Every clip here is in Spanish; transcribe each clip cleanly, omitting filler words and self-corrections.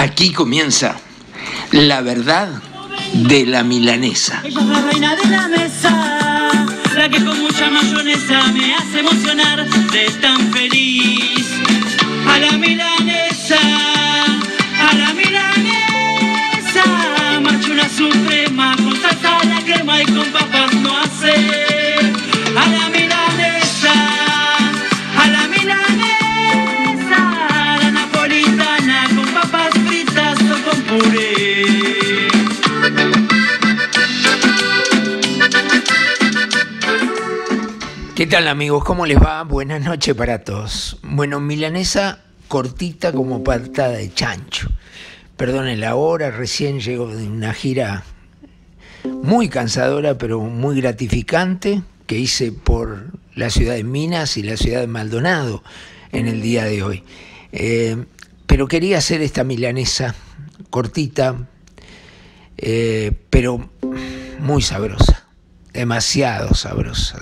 Aquí comienza la verdad de la milanesa. Ella es la reina de la mesa, la que con mucha mayonesa me hace emocionar de tan feliz. A la milanesa, marcha una suprema con salsa a la crema y con papas no hace. A la milanesa, la napolitana con papas fritas o con puré. ¿Qué tal, amigos? ¿Cómo les va? Buenas noches para todos. Bueno, milanesa cortita como patada de chancho. Perdonen la hora, recién llego de una gira muy cansadora pero muy gratificante que hice por la ciudad de Minas y la ciudad de Maldonado en el día de hoy. Pero quería hacer esta milanesa cortita, pero muy sabrosa. Demasiado sabrosa.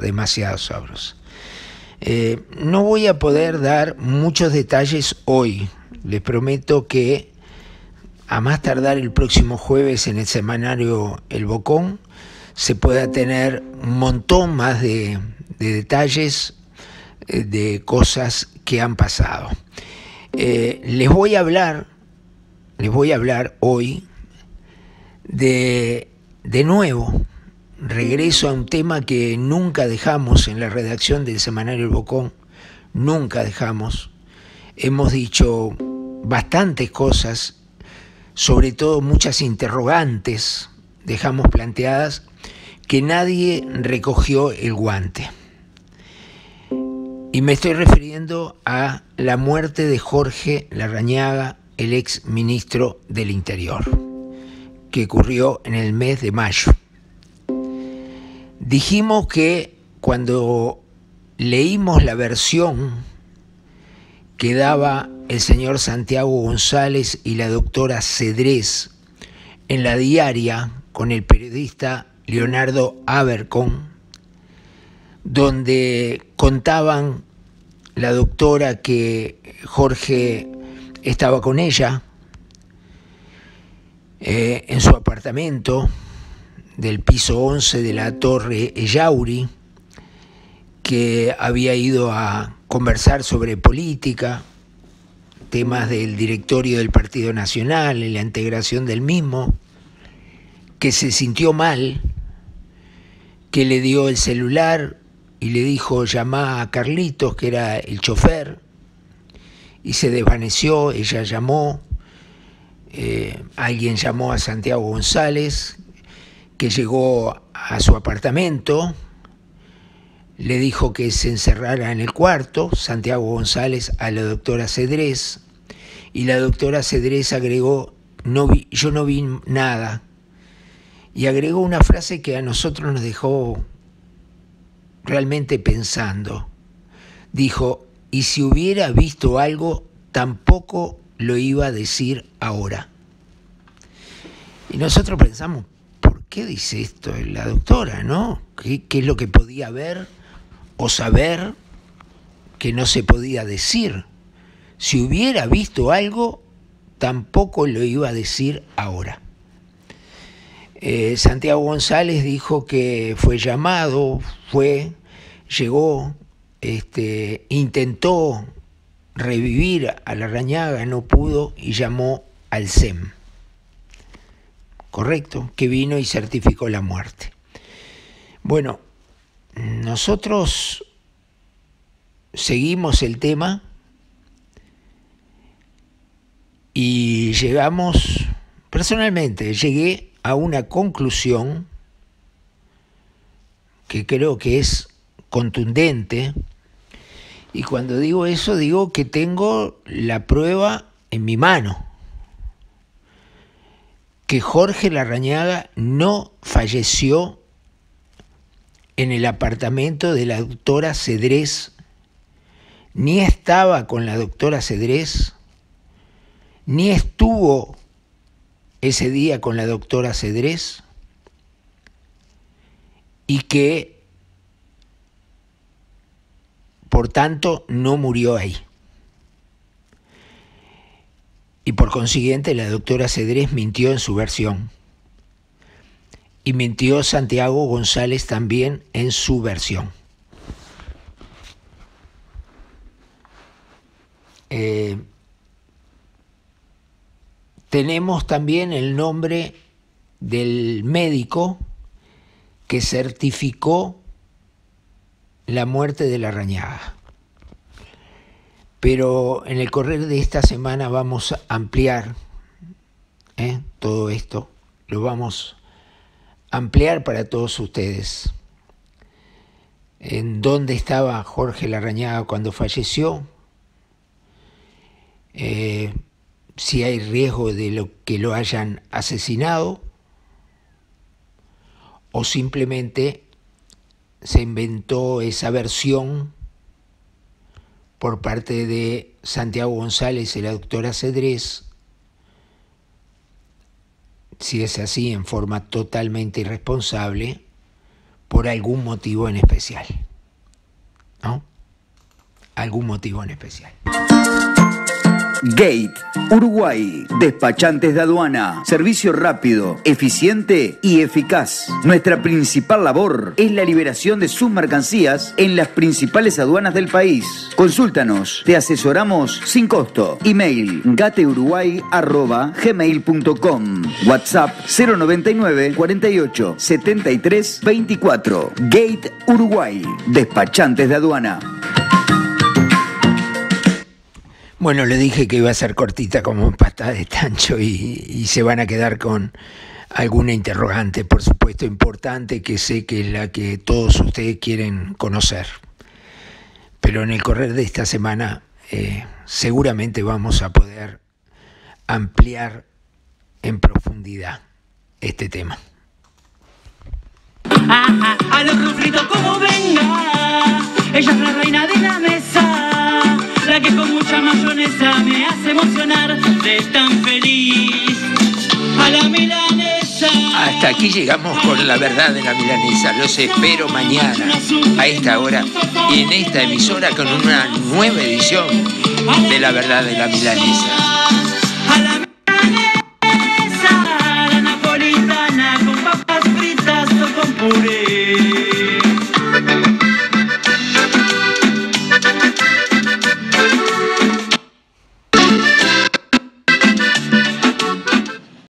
No voy a poder dar muchos detalles hoy. Les prometo que a más tardar el próximo jueves en el semanario El Bocón se pueda tener un montón más de detalles de cosas que han pasado. Les voy a hablar hoy de nuevo. Regreso a un tema que nunca dejamos en la redacción del semanario El Bocón, nunca dejamos. Hemos dicho bastantes cosas, sobre todo muchas interrogantes dejamos planteadas que nadie recogió el guante. Y me estoy refiriendo a la muerte de Jorge Larrañaga, el ex ministro del Interior, que ocurrió en el mes de mayo. Dijimos que cuando leímos la versión que daba el señor Santiago González y la doctora Cedrés en la diaria con el periodista Leonardo Abercón, donde contaban la doctora que Jorge estaba con ella en su apartamento del piso 11 de la Torre Ellauri, que había ido a conversar sobre política, temas del directorio del Partido Nacional y la integración del mismo, que se sintió mal, que le dio el celular y le dijo llamá a Carlitos, que era el chofer, y se desvaneció. Ella llamó, alguien llamó a Santiago González, que llegó a su apartamento, le dijo que se encerrara en el cuarto, Santiago González a la doctora Cedrés, y la doctora Cedrés agregó, yo no vi nada, y agregó una frase que a nosotros nos dejó realmente pensando. Dijo, y si hubiera visto algo, tampoco lo iba a decir ahora. Y nosotros pensamos, ¿qué dice esto la doctora, no? ¿Qué es lo que podía ver o saber que no se podía decir? Si hubiera visto algo, tampoco lo iba a decir ahora. Santiago González dijo que fue llamado, llegó, intentó revivir a Larrañaga, no pudo y llamó al SEM. Correcto, que vino y certificó la muerte. Bueno, nosotros seguimos el tema y personalmente llegué a una conclusión que creo que es contundente, y cuando digo eso digo que tengo la prueba en mi mano, que Jorge Larrañaga no falleció en el apartamento de la doctora Cedrés, ni estaba con la doctora Cedrés, ni estuvo ese día con la doctora Cedrés, y que por tanto no murió ahí. Y por consiguiente la doctora Cedrés mintió en su versión. Y mintió Santiago González también en su versión. Tenemos también el nombre del médico que certificó la muerte de Larrañaga. Pero en el correr de esta semana vamos a ampliar todo esto, lo vamos a ampliar para todos ustedes. En dónde estaba Jorge Larrañaga cuando falleció, si hay riesgo de que lo hayan asesinado o simplemente se inventó esa versión por parte de Santiago González y la doctora Cedrés, si es así, en forma totalmente irresponsable, por algún motivo en especial, ¿no? Algún motivo en especial. Gate Uruguay, despachantes de aduana, servicio rápido, eficiente y eficaz. Nuestra principal labor es la liberación de sus mercancías en las principales aduanas del país. Consúltanos, te asesoramos sin costo. Email gateuruguay@gmail.com. WhatsApp 099 48 73 24. Gate Uruguay, despachantes de aduana. Bueno, le dije que iba a ser cortita como pata de tancho y se van a quedar con alguna interrogante, por supuesto, importante, que sé que es la que todos ustedes quieren conocer. Pero en el correr de esta semana seguramente vamos a poder ampliar en profundidad este tema. A los refritos como venga, ella es la reina de la mesa, la que con mucha mayonesa me hace emocionar de tan feliz. A la milanesa. Hasta aquí llegamos con la verdad de la milanesa. Los espero mañana a esta hora y en esta emisora con una nueva edición de la verdad de la milanesa.